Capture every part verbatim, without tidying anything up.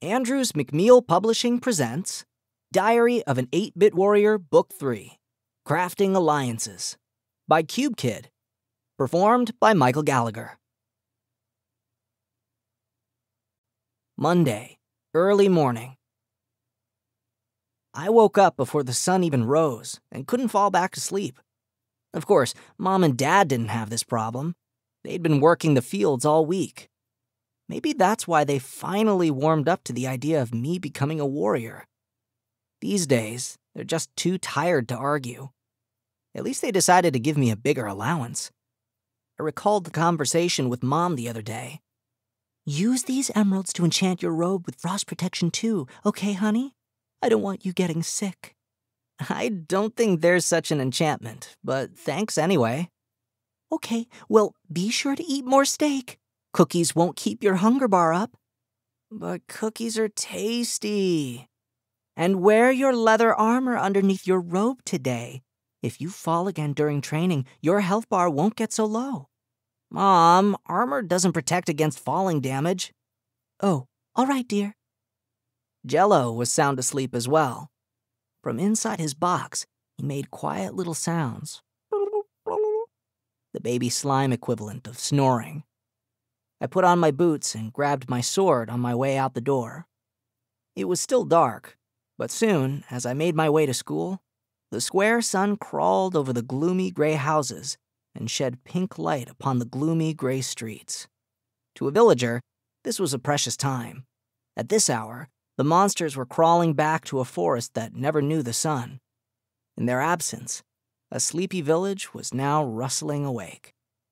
Andrews McMeel Publishing presents Diary of an eight-Bit Warrior, Book three, Crafting Alliances, by Cube Kid, performed by Michael Gallagher. Monday, early morning. I woke up before the sun even rose and couldn't fall back to sleep. Of course, Mom and Dad didn't have this problem. They'd been working the fields all week. Maybe that's why they finally warmed up to the idea of me becoming a warrior. These days, they're just too tired to argue. At least they decided to give me a bigger allowance. I recalled the conversation with Mom the other day. Use these emeralds to enchant your robe with frost protection too, okay, honey? I don't want you getting sick. I don't think there's such an enchantment, but thanks anyway. Okay, well, be sure to eat more steak. Cookies won't keep your hunger bar up. But cookies are tasty. And wear your leather armor underneath your robe today. If you fall again during training, your health bar won't get so low. Mom, armor doesn't protect against falling damage. Oh, all right, dear. Jello was sound asleep as well. From inside his box, he made quiet little sounds. The baby slime equivalent of snoring. I put on my boots and grabbed my sword on my way out the door. It was still dark, but soon, as I made my way to school, the square sun crawled over the gloomy gray houses and shed pink light upon the gloomy gray streets. To a villager, this was a precious time. At this hour, the monsters were crawling back to a forest that never knew the sun. In their absence, a sleepy village was now rustling awake.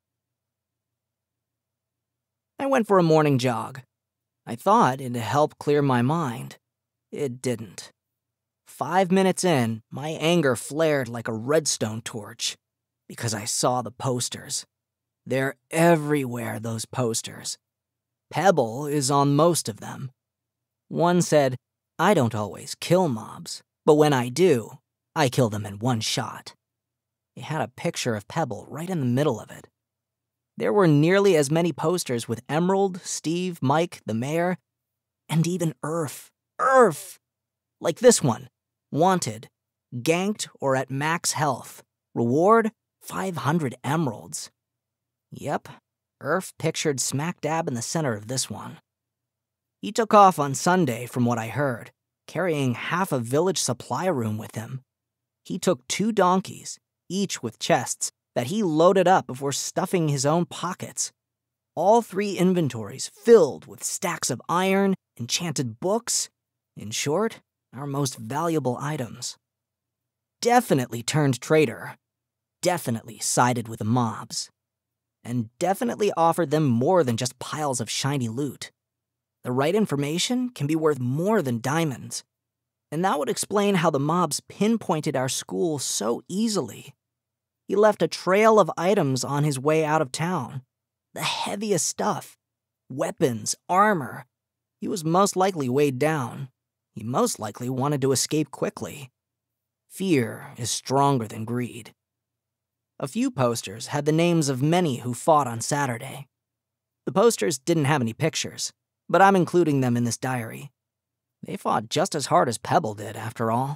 I went for a morning jog. I thought it'd help clear my mind. It didn't. Five minutes in, my anger flared like a redstone torch because I saw the posters. They're everywhere, those posters. Pebble is on most of them. One said, I don't always kill mobs, but when I do, I kill them in one shot. It had a picture of Pebble right in the middle of it. There were nearly as many posters with Emerald, Steve, Mike, the mayor, and even Earth. Earth! Like this one. Wanted. Ganked or at max health. Reward, five hundred emeralds. Yep, Earth pictured smack dab in the center of this one. He took off on Sunday, from what I heard, carrying half a village supply room with him. He took two donkeys, each with chests, that he loaded up before stuffing his own pockets. All three inventories filled with stacks of iron, enchanted books, in short, our most valuable items. Definitely turned traitor. Definitely sided with the mobs. And definitely offered them more than just piles of shiny loot. The right information can be worth more than diamonds. And that would explain how the mobs pinpointed our school so easily. He left a trail of items on his way out of town. The heaviest stuff. Weapons, armor. He was most likely weighed down. He most likely wanted to escape quickly. Fear is stronger than greed. A few posters had the names of many who fought on Saturday. The posters didn't have any pictures, but I'm including them in this diary. They fought just as hard as Pebble did, after all.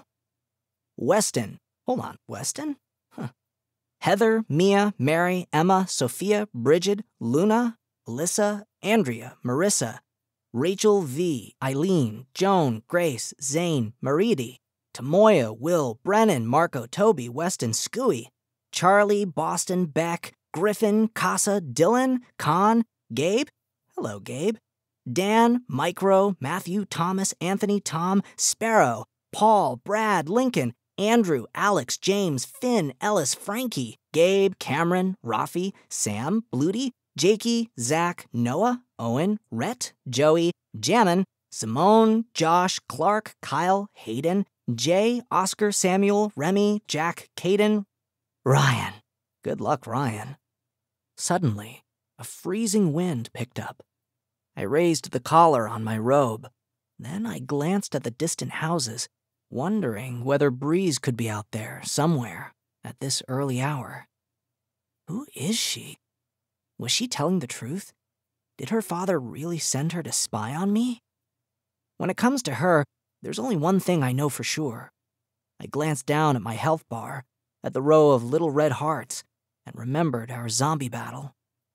Weston. Hold on, Weston? Huh. Heather, Mia, Mary, Emma, Sophia, Bridget, Luna, Alyssa, Andrea, Marissa, Rachel V, Eileen, Joan, Grace, Zane, Maridi, Tamoya, Will, Brennan, Marco, Toby, Weston, Scooey, Charlie, Boston, Beck, Griffin, Casa, Dylan, Con, Gabe, hello Gabe, Dan, Micro, Matthew, Thomas, Anthony, Tom, Sparrow, Paul, Brad, Lincoln, Andrew, Alex, James, Finn, Ellis, Frankie, Gabe, Cameron, Rafi, Sam, Bluty, Jakey, Zach, Noah, Owen, Rhett, Joey, Jammin, Simone, Josh, Clark, Kyle, Hayden, Jay, Oscar, Samuel, Remy, Jack, Caden, Ryan. Good luck, Ryan. Suddenly, a freezing wind picked up. I raised the collar on my robe. Then I glanced at the distant houses, wondering whether Breeze could be out there somewhere at this early hour. Who is she? Was she telling the truth? Did her father really send her to spy on me? When it comes to her, there's only one thing I know for sure. I glanced down at my health bar, at the row of little red hearts, and remembered our zombie battle.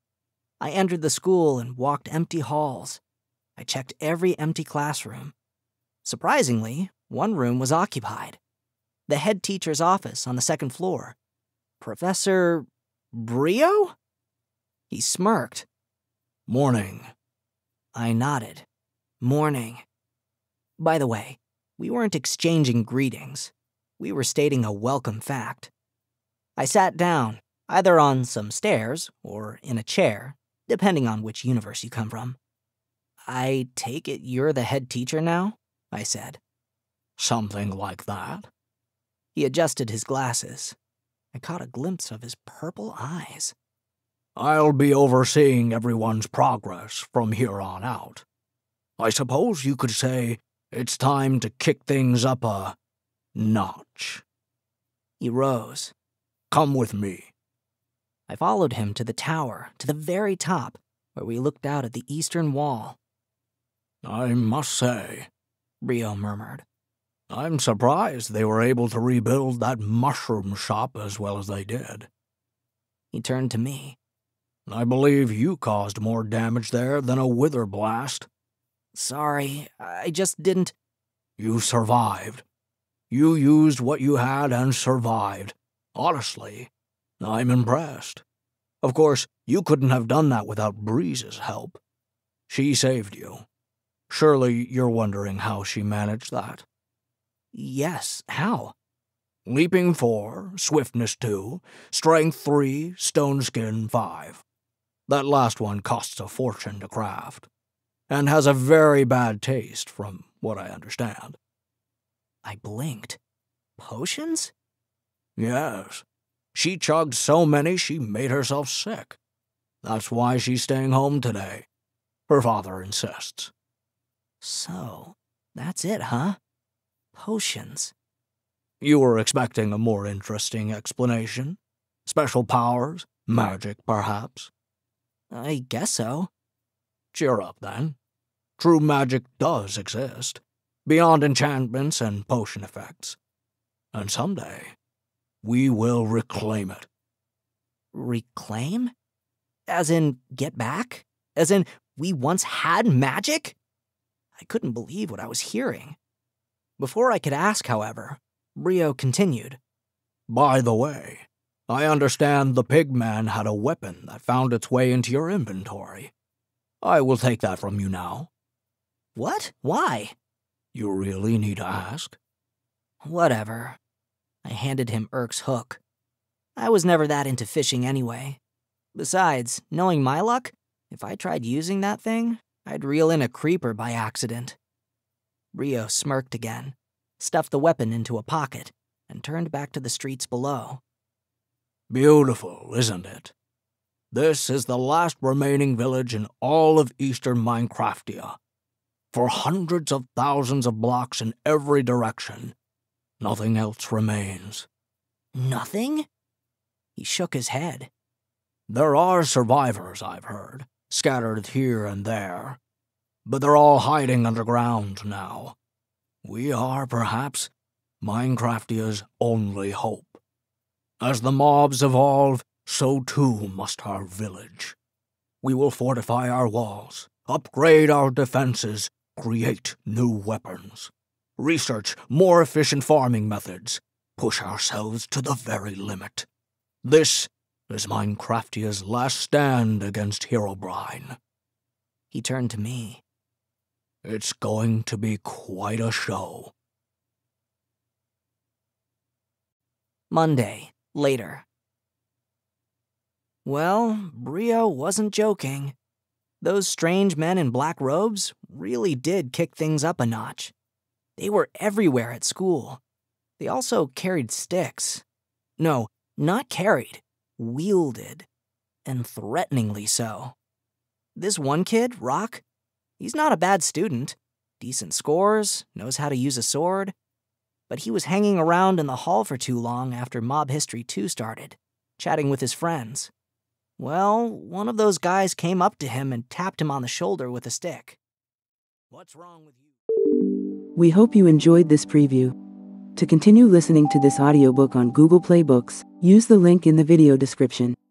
I entered the school and walked empty halls. I checked every empty classroom. Surprisingly, one room was occupied. The head teacher's office on the second floor. Professor Brio? He smirked. Morning. I nodded. Morning. By the way, we weren't exchanging greetings. We were stating a welcome fact. I sat down, either on some stairs or in a chair, depending on which universe you come from. I take it you're the head teacher now? I said. Something like that. He adjusted his glasses. I caught a glimpse of his purple eyes. I'll be overseeing everyone's progress from here on out. I suppose you could say it's time to kick things up a notch. He rose. Come with me. I followed him to the tower, to the very top, where we looked out at the eastern wall. I must say, Brio murmured, I'm surprised they were able to rebuild that mushroom shop as well as they did. He turned to me. I believe you caused more damage there than a wither blast. Sorry, I just didn't... You survived. You used what you had and survived. Honestly, I'm impressed. Of course, you couldn't have done that without Breeze's help. She saved you. Surely you're wondering how she managed that. Yes, how? Leaping four, swiftness two, strength three, stone skin five. That last one costs a fortune to craft, and has a very bad taste from what I understand. I blinked. Potions? Yes. She chugged so many she made herself sick. That's why she's staying home today. Her father insists. So, that's it, huh? Potions. You were expecting a more interesting explanation? Special powers? Magic, perhaps? I guess so. Cheer up, then. True magic does exist, beyond enchantments and potion effects. And someday, we will reclaim it. Reclaim? As in, get back? As in, we once had magic? I couldn't believe what I was hearing. Before I could ask, however, Brio continued. By the way, I understand the pigman had a weapon that found its way into your inventory. I will take that from you now. What? Why? You really need to ask? Whatever. I handed him Urk's hook. I was never that into fishing anyway. Besides, knowing my luck, if I tried using that thing, I'd reel in a creeper by accident. Brio smirked again, stuffed the weapon into a pocket, and turned back to the streets below. Beautiful, isn't it? This is the last remaining village in all of eastern Minecraftia. For hundreds of thousands of blocks in every direction, nothing else remains. Nothing? He shook his head. There are survivors, I've heard, scattered here and there, but they're all hiding underground now. We are, perhaps, Minecraftia's only hope. As the mobs evolve, so too must our village. We will fortify our walls, upgrade our defenses, create new weapons, research more efficient farming methods, push ourselves to the very limit. This is Minecraftia's last stand against Herobrine. He turned to me. It's going to be quite a show. Monday, later. Well, Brio wasn't joking. Those strange men in black robes really did kick things up a notch. They were everywhere at school. They also carried sticks. No, not carried, wielded, and threateningly so. This one kid, Rock, he's not a bad student. Decent scores, knows how to use a sword. But he was hanging around in the hall for too long after Mob History two started, chatting with his friends. Well, one of those guys came up to him and tapped him on the shoulder with a stick. What's wrong with you? We hope you enjoyed this preview. To continue listening to this audiobook on Google Play Books, use the link in the video description.